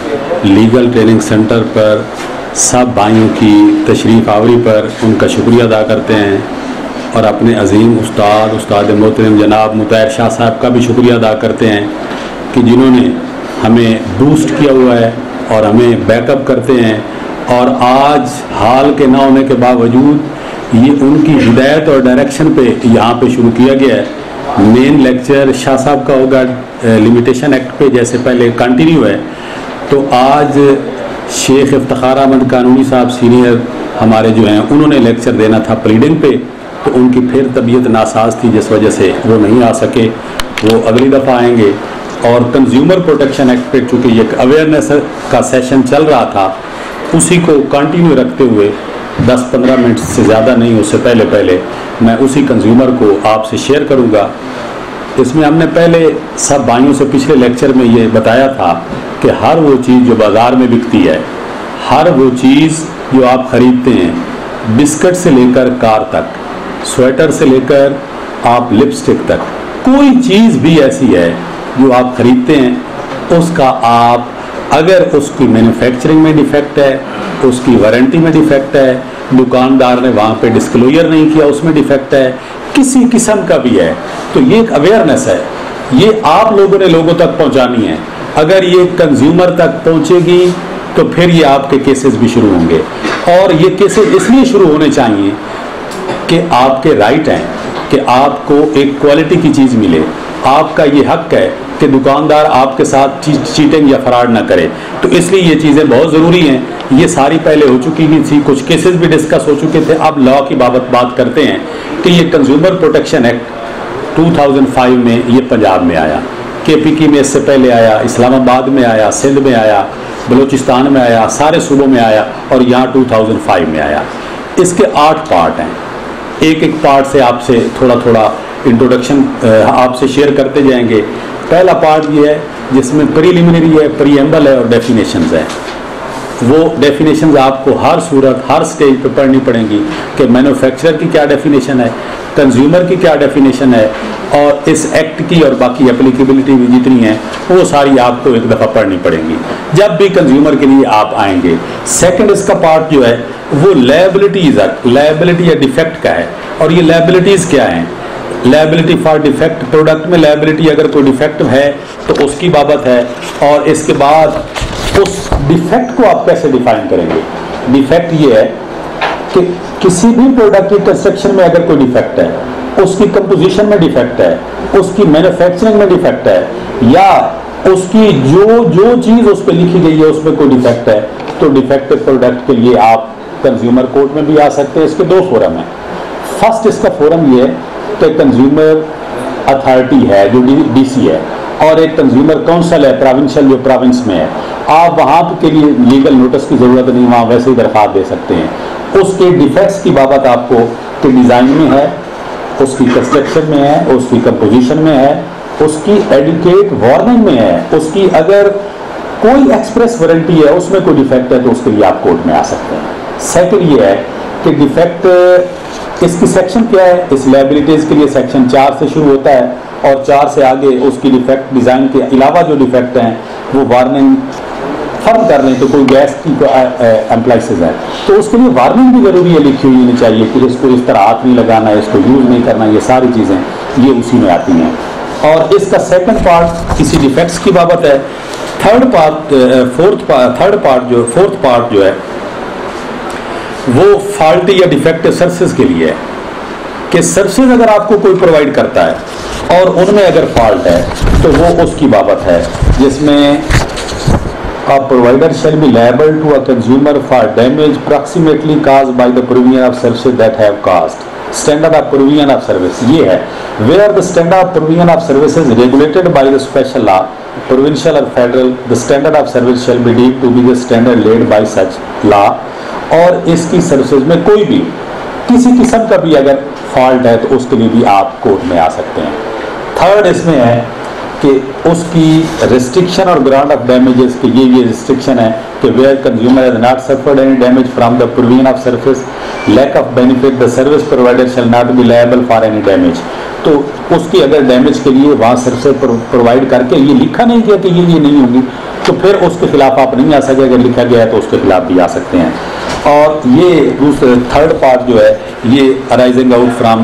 Legal training centre पर सब भाइयों की तशरीफ़ आवरी पर उनका शुक्रिया अदा करते हैं और अपने अजीम उस्ताद मोहतरम जनाब मुतैर शाह साहब का भी शुक्रिया अदा करते हैं कि जिन्होंने हमें बूस्ट किया हुआ है और हमें बैकअप करते हैं। और आज हाल के ना होने के बावजूद ये उनकी हिदायत और डायरेक्शन पे यहाँ पे शुरू किया गया है। मेन लेक्चर शाह साहब का होगा लिमिटेशन एक्ट पे, जैसे पहले कंटिन्यू है। तो आज शेख इफ्तिखार अहमद कानूनी साहब सीनियर हमारे जो हैं उन्होंने लेक्चर देना था प्लीडिंग पे, तो उनकी फिर तबीयत नासाज थी जिस वजह से वो नहीं आ सके, वो अगली दफ़ा आएंगे। और कंज्यूमर प्रोटेक्शन एक्ट पे चूँकि एक अवेयरनेस का सेशन चल रहा था, उसी को कंटिन्यू रखते हुए 10-15 मिनट से ज़्यादा नहीं, उससे पहले मैं उसी कंज्यूमर को आपसे शेयर करूँगा। इसमें हमने पहले सब भाइयों से पिछले लेक्चर में ये बताया था कि हर वो चीज़ जो बाज़ार में बिकती है, हर वो चीज़ जो आप ख़रीदते हैं, बिस्किट से लेकर कार तक, स्वेटर से लेकर आप लिपस्टिक तक, कोई चीज़ भी ऐसी है जो आप ख़रीदते हैं उसका आप अगर उसकी मैन्युफैक्चरिंग में डिफेक्ट है, उसकी वारंटी में डिफेक्ट है, दुकानदार ने वहाँ पे डिस्क्लोजर नहीं किया उसमें डिफेक्ट है, किसी किस्म का भी है, तो ये एक अवेयरनेस है, ये आप लोगों ने लोगों तक पहुँचानी है। अगर ये कंज्यूमर तक पहुँचेगी तो फिर ये आपके केसेस भी शुरू होंगे। और ये केसेस इसलिए शुरू होने चाहिए कि आपके राइट हैं कि आपको एक क्वालिटी की चीज़ मिले, आपका ये हक है कि दुकानदार आपके साथ चीटिंग या फराड ना करे। तो इसलिए ये चीज़ें बहुत ज़रूरी हैं। ये सारी पहले हो चुकी थी, कुछ केसेस भी डिस्कस हो चुके थे। अब लॉ की बात करते हैं कि ये कंज्यूमर प्रोटेक्शन एक्ट 2005 में ये पंजाब में आया, KPK में इससे पहले आया, इस्लामाबाद में आया, सिंध में आया, बलूचिस्तान में आया, सारे सूबों में आया और यहाँ 2005 में आया। इसके 8 पार्ट हैं। एक पार्ट से आपसे थोड़ा इंट्रोडक्शन आपसे शेयर करते जाएंगे। पहला पार्ट ये है जिसमें प्रीलिमिनरी है, प्रीएम्बल है और डेफिनेशंस है। वो डेफिनेशंस आपको हर सूरत हर स्टेज पे पढ़नी पड़ेंगी कि मैन्युफैक्चरर की क्या डेफिनेशन है, कंज्यूमर की क्या डेफिनेशन है और इस एक्ट की और बाकी एप्लीकेबिलिटी भी जितनी है वो सारी आपको एक दफ़ा पढ़नी पड़ेंगी जब भी कंज्यूमर के लिए आप आएंगे। सेकंड इसका पार्ट जो है वो लायबिलिटी या डिफेक्ट का है। और ये लायबिलिटीज़ क्या हैं? लायबिलिटी फॉर डिफेक्ट, प्रोडक्ट में लायबिलिटी अगर कोई डिफेक्ट है तो उसकी बाबत है। और इसके बाद उस डिफेक्ट को आप कैसे डिफाइन करेंगे? डिफेक्ट ये है कि किसी भी प्रोडक्ट की कंस्ट्रक्शन में अगर कोई डिफेक्ट है, उसकी कंपोजिशन में डिफेक्ट है, उसकी मैन्युफैक्चरिंग में डिफेक्ट है, या उसकी जो चीज़ उस पर लिखी गई है उसमें कोई डिफेक्ट है, तो डिफेक्टिव प्रोडक्ट के लिए आप कंज्यूमर कोर्ट में भी आ सकते हैं। इसके 2 फोरम हैं। फर्स्ट इसका फोरम ये है कि कंज्यूमर अथॉरिटी है जो DC है, और एक कंज्यूमर काउंसिल है प्रोविंशियल जो प्रोविंस में है। आप वहाँ के लिए लीगल नोटिस की ज़रूरत नहीं, वहाँ वैसे ही दरख्वास्त दे सकते हैं। उसके डिफेक्ट्स की बाबत आपको कि डिज़ाइन में है, उसकी कंस्ट्रक्शन में है, उसकी कंपोजिशन में है, उसकी एडुकेट वार्निंग में है, उसकी अगर कोई एक्सप्रेस वारंटी है उसमें कोई डिफेक्ट है तो उसके लिए आप कोर्ट में आ सकते हैं। सेकंड ये है कि डिफेक्ट इसकी सेक्शन क्या है? इस लायबिलिटीज़ के लिए सेक्शन 4 से शुरू होता है और 4 से आगे उसकी डिफेक्ट डिज़ाइन के अलावा जो डिफेक्ट हैं वो वार्निंग फर्म कर लें तो कोई गैस की एम्प्लाइसेज है तो उसके लिए वार्निंग भी ज़रूरी है, लिखी हुई होनी चाहिए कि इसको इस तरह हाथ नहीं लगाना, इसको यूज़ नहीं करना, ये सारी चीज़ें ये उसी में आती हैं। और इसका सेकंड पार्ट किसी डिफेक्ट्स की बाबत है। फोर्थ पार्ट जो है वो फॉल्टी या डिफेक्टिव सर्विसेज के लिए है कि सर्विसेज अगर आपको कोई प्रोवाइड करता है और उनमें अगर फॉल्ट है तो वो उसकी बाबत है, जिसमें a provider shall be liable to a consumer for damage approximately caused by the provision of services that have caused. Standard of provision of service ये है where the standard of provision of services regulated by the special law, provincial or federal, the standard of service shall be deemed to be the standard laid by such law। और इसकी services में कोई भी किसी किस्म का भी अगर फॉल्ट है तो उसके लिए भी आप कोर्ट में आ सकते हैं। थर्ड इसमें है कि उसकी रिस्ट्रिक्शन और ग्राउंड ऑफ डैमेजेस के ये रिस्ट्रिक्शन है कि where consumer has not suffered any damage from the provision of service lack of benefit the service provider shall not be liable for any damage. तो उसकी अगर डैमेज के लिए वहाँ सर्विस प्रोवाइड करके ये लिखा नहीं गया कि ये नहीं होंगी, तो फिर उसके खिलाफ आप नहीं आ सके। अगर लिखा गया है तो उसके खिलाफ भी आ सकते हैं। और ये दूसरे थर्ड पार्ट जो है ये arising out from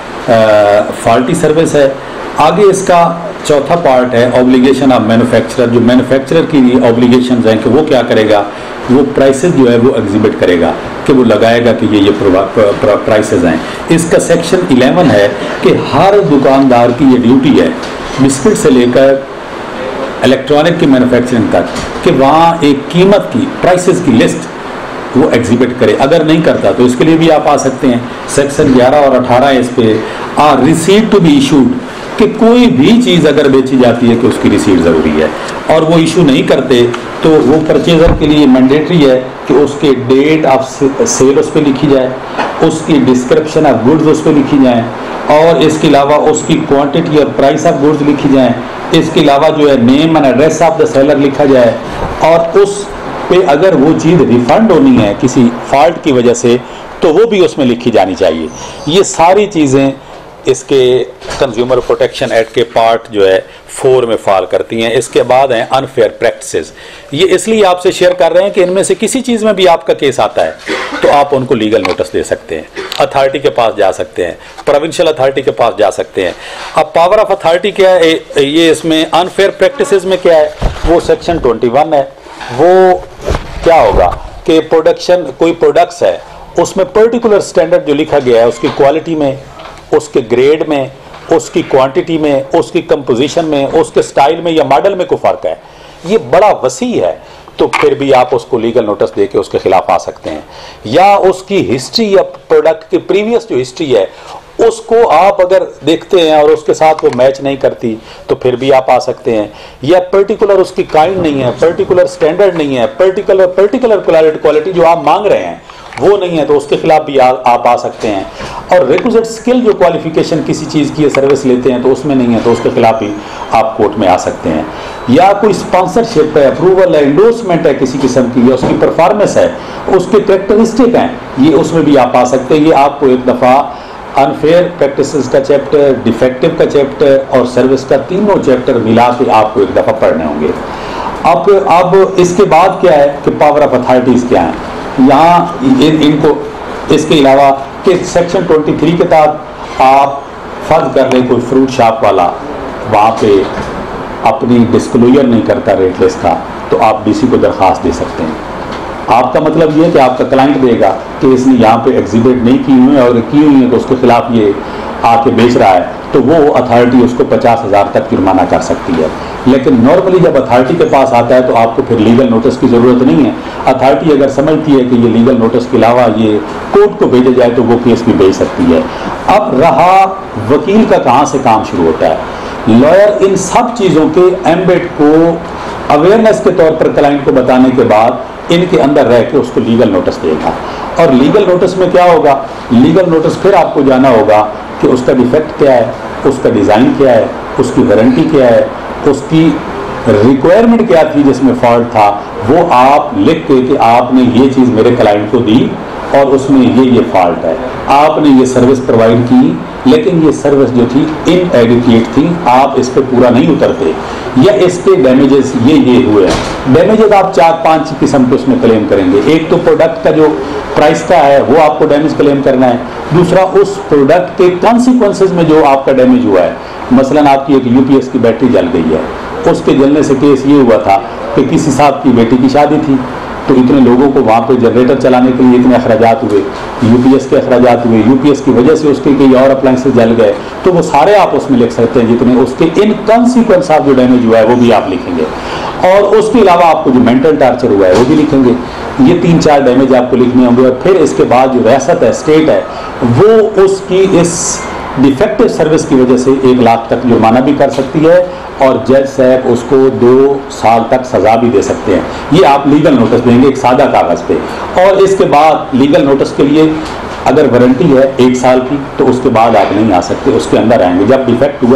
the faulty service है। आगे इसका चौथा पार्ट है ऑब्लिगेशन ऑफ मैन्युफैक्चरर। जो मैन्युफैक्चरर की ऑब्लिगेशन हैं कि वो क्या करेगा, वो प्राइसेस जो है वो एग्जिबिट करेगा, कि वो लगाएगा कि ये प्राइसेस हैं। इसका सेक्शन 11 है कि हर दुकानदार की ये ड्यूटी है, बिस्किट से लेकर इलेक्ट्रॉनिक की मैन्युफैक्चरिंग तक, कि वहाँ एक कीमत की प्राइसेस की लिस्ट वो एग्जिबिट करे। अगर नहीं करता तो इसके लिए भी आप आ सकते हैं। सेक्शन 11 और 18 इस पे are receipt to be issued, कि कोई भी चीज़ अगर बेची जाती है कि उसकी रिसीट ज़रूरी है, और वो इशू नहीं करते तो वो परचेजर के लिए मैंडेटरी है कि उसके डेट ऑफ सेल उस पर लिखी जाए, उसकी डिस्क्रिप्शन ऑफ गुड्स उस पर लिखी जाए, और इसके अलावा उसकी क्वांटिटी और प्राइस ऑफ गुड्स लिखी जाए। इसके अलावा जो है name and address of the seller लिखा जाए, और उस पे अगर वो चीज़ रिफंड होनी है किसी फॉल्ट की वजह से तो वो भी उसमें लिखी जानी चाहिए। ये सारी चीज़ें इसके कंज्यूमर प्रोटेक्शन एक्ट के पार्ट जो है 4 में फॉल करती हैं। इसके बाद हैं अनफेयर प्रैक्टिसेस। ये इसलिए आपसे शेयर कर रहे हैं कि इनमें से किसी चीज़ में भी आपका केस आता है तो आप उनको लीगल नोटिस दे सकते हैं, अथॉरिटी के पास जा सकते हैं, प्रोविंशियल अथॉरिटी के पास जा सकते हैं। अब पावर ऑफ अथॉरिटी क्या है, ये इसमें अनफेयर प्रैक्टिसेस में क्या है, वो सेक्शन 21 है। वो क्या होगा कि प्रोडक्शन, कोई प्रोडक्ट्स है उसमें पर्टिकुलर स्टैंडर्ड जो लिखा गया है उसकी क्वालिटी में, उसके ग्रेड में, उसकी क्वांटिटी में, उसकी कंपोजिशन में, उसके स्टाइल में या मॉडल में कोई फर्क है, ये बड़ा वसी है, तो फिर भी आप उसको लीगल नोटिस देके उसके खिलाफ आ सकते हैं। या उसकी हिस्ट्री या प्रोडक्ट की प्रीवियस जो हिस्ट्री है उसको आप अगर देखते हैं और उसके साथ वो मैच नहीं करती तो फिर भी आप आ सकते हैं। या पर्टिकुलर उसकी काइंड नहीं है, पर्टिकुलर स्टैंडर्ड नहीं है, पर्टिकुलर क्वालिटी जो आप मांग रहे हैं वो नहीं है, तो उसके खिलाफ भी आप आ सकते हैं। और रिक्विजिट स्किल जो क्वालिफिकेशन किसी चीज़ की सर्विस लेते हैं तो उसमें नहीं है, तो उसके खिलाफ भी आप कोर्ट में आ सकते हैं। या कोई स्पॉन्सरशिप है, अप्रूवल है, इंडोर्समेंट है किसी किस्म की, या उसकी परफॉर्मेंस है, उसके कैरेक्टरिस्टिक हैं, ये उसमें भी आप आ सकते हैं। ये आपको एक दफ़ा अनफेयर प्रैक्टिसेस का चैप्टर, डिफेक्टिव का चैप्टर और सर्विस का तीनों चैप्टर मिला के आपको एक दफ़ा पढ़ने होंगे। अब इसके बाद क्या है कि पावर ऑफ अथॉरिटीज़ क्या है यहाँ इनको, इसके अलावा कि सेक्शन 23 के तहत आप फर्ज कर लें कोई फ्रूट शॉप वाला वहाँ पे अपनी डिस्क्लोजर नहीं करता रेटलेस का, तो आप डीसी को दरख्वास्त दे सकते हैं। आपका मतलब ये है कि आपका क्लाइंट देगा कि इसने यहाँ पे एग्जिबिट नहीं की हुई है, और की हुई है तो उसके खिलाफ ये आके बेच रहा है, तो वो अथॉरिटी उसको 50,000 तक जुर्माना कर सकती है। लेकिन नॉर्मली जब अथॉरिटी के पास आता है तो आपको फिर लीगल नोटिस की ज़रूरत नहीं है। अथॉरिटी अगर समझती है कि ये लीगल नोटिस के अलावा ये कोर्ट को भेजा जाए तो वो केस भी भेज सकती है। अब रहा वकील का कहाँ से काम शुरू होता है। लॉयर इन सब चीज़ों के एम्बेड को अवेयरनेस के तौर पर क्लाइंट को बताने के बाद इनके अंदर रह के उसको लीगल नोटिस देगा। और लीगल नोटिस में क्या होगा, लीगल नोटिस फिर आपको जाना होगा कि उसका डिफेक्ट क्या है, उसका डिज़ाइन क्या है, उसकी वारंटी क्या है, उसकी रिक्वायरमेंट क्या थी जिसमें फॉल्ट था, वो आप लिख के कि आपने ये चीज़ मेरे क्लाइंट को दी और उसमें ये फॉल्ट है, आपने ये सर्विस प्रोवाइड की लेकिन ये सर्विस जो थी इनएडिक्वेट थी, आप इस पर पूरा नहीं उतरते, या इसके डैमेजेस ये हुए हैं। डैमेजेस आप 4-5 किस्म के उसमें क्लेम करेंगे। एक तो प्रोडक्ट का जो प्राइस का है वो आपको डैमेज क्लेम करना है। दूसरा उस प्रोडक्ट के कॉन्सिक्वेंसेज में जो आपका डैमेज हुआ है, मसलन आपकी एक यूपीएस की बैटरी जल गई है, उसके जलने से केस ये हुआ था कि किसी साहब की बेटी की शादी थी, तो इतने लोगों को वहाँ पे जनरेटर चलाने के लिए इतने अखराजात हुए, यूपीएस के अखराजात हुए, यूपीएस की वजह से उसके कई और अप्लाइंसेस जल गए, तो वो सारे आप उसमें लिख सकते हैं जितने उसके इन कॉन्सिक्वेंस ऑफ जो डैमेज हुआ है वो भी आप लिखेंगे। और उसके अलावा आपको जो मेंटल टार्चर हुआ है वो भी लिखेंगे। ये 3-4 डैमेज आपको लिखने होंगे। और फिर इसके बाद जो रियासत है, स्टेट है, वो उसकी इस डिफेक्टिव सर्विस की वजह से 1 लाख तक जुर्माना भी कर सकती है और जज साहब उसको 2 साल तक सज़ा भी दे सकते हैं। ये आप लीगल नोटिस देंगे एक सादा कागज़ पे। और इसके बाद लीगल नोटिस के लिए अगर वारंटी है 1 साल की तो उसके बाद आप नहीं आ सकते, उसके अंदर आएंगे। जब डिफेक्ट हुआ है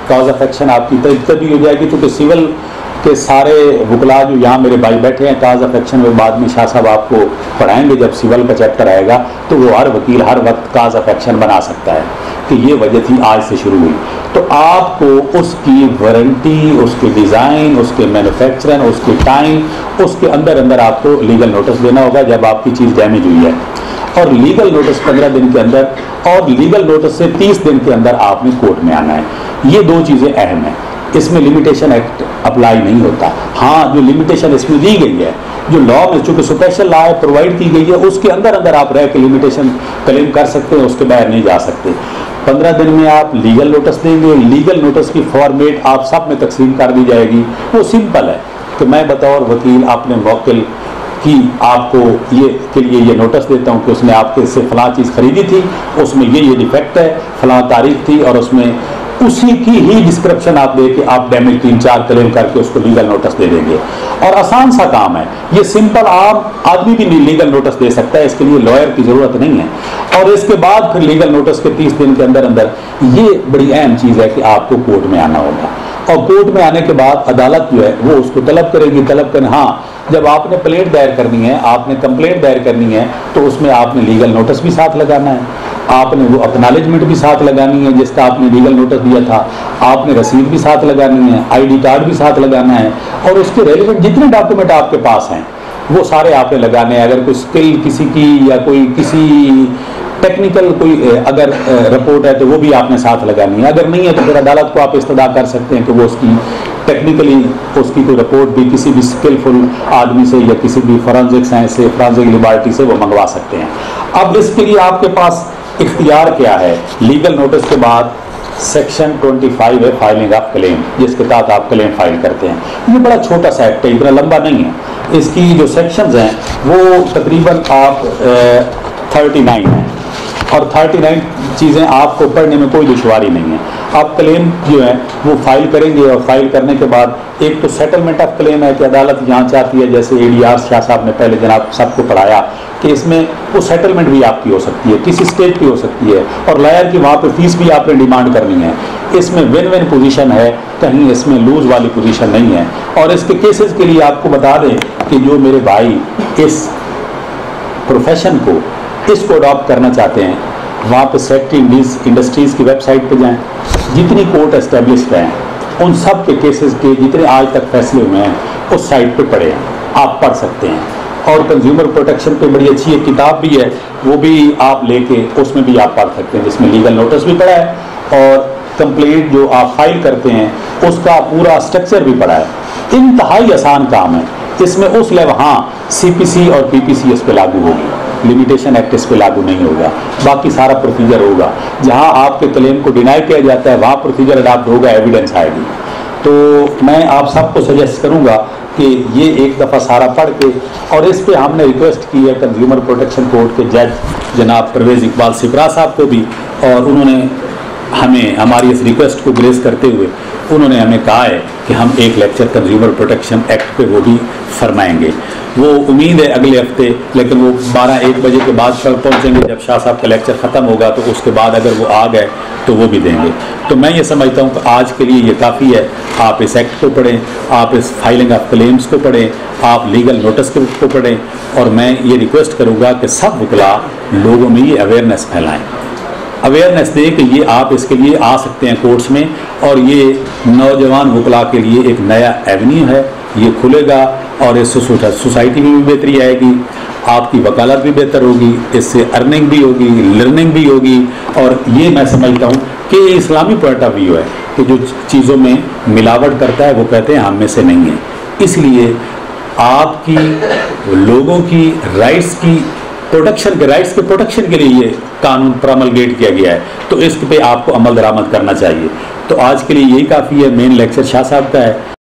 कॉज ऑफ एक्शन आपकी तभी हो जाएगी, क्योंकि सिविल के सारे वकला जो यहाँ मेरे भाई बैठे हैं काज ऑफ एक्शन में बाद में शाह साहब आपको पढ़ाएंगे जब सिविल का चैप्टर आएगा, तो वो हर वकील हर वक्त काज ऑफ एक्शन बना सकता है कि ये वजह थी, आज से शुरू हुई। तो आपको उसकी वारंटी, उसके डिज़ाइन, उसके मैन्युफैक्चरिंग, उसके टाइम, उसके अंदर अंदर आपको लीगल नोटिस देना होगा जब आपकी चीज़ डैमेज हुई है, और लीगल नोटिस 15 दिन के अंदर, और लीगल नोटिस से 30 दिन के अंदर आपने कोर्ट में आना है। ये दो चीज़ें अहम हैं, इसमें लिमिटेशन एक्ट अप्लाई नहीं होता। हाँ, जो लिमिटेशन इसमें दी गई है, जो लॉ में चूंकि स्पेशल लॉ प्रोवाइड की गई है, उसके अंदर अंदर आप रह के लिमिटेशन क्लेम कर सकते हैं, उसके बाहर नहीं जा सकते। 15 दिन में आप लीगल नोटिस देंगे, लीगल नोटिस की फॉर्मेट आप सब में तकसीम कर दी जाएगी। वो सिंपल है कि मैं बतौर वकील अपने वकील कि आपको ये के लिए ये नोटिस देता हूँ कि उसने आपके से फलां चीज़ खरीदी थी, उसमें ये डिफेक्ट है, फलां तारीख थी, और उसमें उसी की ही डिस्क्रिप्शन आप दे के आप डैमेज 3-4 क्लेम करके उसको लीगल नोटिस दे देंगे। और आसान सा काम है ये, सिंपल आप आदमी भी लीगल नोटिस दे सकता है, इसके लिए लॉयर की ज़रूरत नहीं है। और इसके बाद फिर लीगल नोटिस के 30 दिन के अंदर अंदर ये बड़ी अहम चीज़ है कि आपको कोर्ट में आना होगा, और कोर्ट में आने के बाद अदालत जो है वो उसको तलब करेगी। तलब करना, हाँ, जब आपने प्लेट दायर करनी है, आपने कंप्लेंट दायर करनी है, तो उसमें आपने लीगल नोटिस भी साथ लगाना है, आपने वो एक्नॉलेजमेंट भी साथ लगानी है जिसका आपने लीगल नोटिस दिया था, आपने रसीद भी साथ लगानी है, आईडी कार्ड भी साथ लगाना है, और उसके रेलिवेंट जितने डॉक्यूमेंट आपके पास हैं वो सारे आपने लगाने हैं। अगर कोई स्किल किसी की या कोई किसी टेक्निकल कोई अगर रिपोर्ट है तो वो भी आपने साथ लगानी है। अगर नहीं है तो फिर अदालत को आप इस्तदा कर सकते हैं कि वो उसकी टेक्निकली उसकी कोई रिपोर्ट भी किसी भी स्किलफुल आदमी से या किसी भी फॉरेंसिक साइंस से, फॉरेंसिक लिबर्टी से वो मंगवा सकते हैं। अब इसके लिए आपके पास इख्तियार क्या है? लीगल नोटिस के बाद सेक्शन 25 है फाइलिंग ऑफ क्लेम, जिसके तहत आप क्लेम फाइल करते हैं। ये बड़ा छोटा सा एक्ट है, इतना लंबा नहीं है। इसकी जो सेक्शंस हैं वो तकरीबन आप 39 हैं, और 39 चीज़ें आपको पढ़ने में कोई दुश्वारी नहीं है। आप क्लेम जो है वो फाइल करेंगे, और फाइल करने के बाद एक तो सेटलमेंट ऑफ क्लेम है कि अदालत यहाँ चाहती है, जैसे ADR शाह साहब ने पहले जनाब सबको पढ़ाया कि इसमें वो सेटलमेंट भी आपकी हो सकती है, किसी स्टेज की हो सकती है, और लॉयर की वहाँ पे फीस भी आपने डिमांड करनी है। इसमें विन विन पोजीशन है, कहीं इसमें लूज वाली पोजीशन नहीं है। और इसके केसेस के लिए आपको बता दें कि जो मेरे भाई इस प्रोफेशन को इसको अडॉप्ट करना चाहते हैं, वहाँ पे सेक्रेटरी इंडस्ट्रीज़ की वेबसाइट पे जाएं, जितनी कोर्ट एस्टेब्लिश्ड हैं उन सब के केसेस के जितने आज तक फैसले हुए हैं उस साइट पे पढ़े हैं, आप पढ़ सकते हैं। और कंज्यूमर प्रोटेक्शन पे बड़ी अच्छी एक किताब भी है, वो भी आप लेके उसमें भी आप पढ़ सकते हैं, जिसमें लीगल नोटिस भी पढ़ा है और कंप्लेंट जो आप फाइल करते हैं उसका पूरा स्ट्रक्चर भी पढ़ा है। इंतहाई आसान काम है। इसमें उस लेवल, हाँ, CPC और PPC इस पे लागू होगी, लिमिटेशन एक्ट इस पे लागू नहीं होगा, बाकी सारा प्रोसीजर होगा। जहाँ आपके क्लेम को डिनाई किया जाता है वहाँ प्रोसीजर अडॉप्ट होगा, एविडेंस आएगी। तो मैं आप सबको सजेस्ट करूँगा कि ये एक दफ़ा सारा पढ़ के, और इस पे हमने रिक्वेस्ट की है कंज्यूमर प्रोटेक्शन कोर्ट के जज जनाब परवेज़ इकबाल सिपरा साहब को भी, और उन्होंने हमें हमारी इस रिक्वेस्ट को ग्रेस करते हुए उन्होंने हमें कहा है कि हम एक लेक्चर कंज्यूमर प्रोटेक्शन एक्ट पे वो भी फरमाएंगे। वो उम्मीद है अगले हफ्ते, लेकिन वो 12-1 बजे के बाद कल पहुँचेंगे जब शाह साहब का लेक्चर ख़त्म होगा, तो उसके बाद अगर वो आ गए तो वो भी देंगे। तो मैं ये समझता हूँ कि आज के लिए ये काफ़ी है। आप इस एक्ट को पढ़ें, आप इस फाइलिंग ऑफ क्लेम्स को पढ़ें, आप लीगल नोटिस को पढ़ें, और मैं ये रिक्वेस्ट करूँगा कि सब वकला लोगों में ये अवेयरनेस फैलाएँ, अवेयरनेस दें कि ये आप इसके लिए आ सकते हैं कोर्ट्स में, और ये नौजवान वकला के लिए एक नया एवेन्यू है, ये खुलेगा, और इससे सोसाइटी में भी बेहतरी आएगी, आपकी वकालत भी बेहतर होगी, इससे अर्निंग भी होगी, लर्निंग भी होगी। और ये मैं समझता हूँ कि ये इस्लामी पॉइंट ऑफ व्यू है कि जो चीज़ों में मिलावट करता है वो कहते हैं हम में से नहीं है। इसलिए आपकी लोगों की राइट्स की प्रोटेक्शन के प्रोटेक्शन के लिए ये कानून प्रमलगेट किया गया है, तो इस पे आपको अमल दरामद करना चाहिए। तो आज के लिए यही काफ़ी है। मेन लेक्चर शाह साहब का है।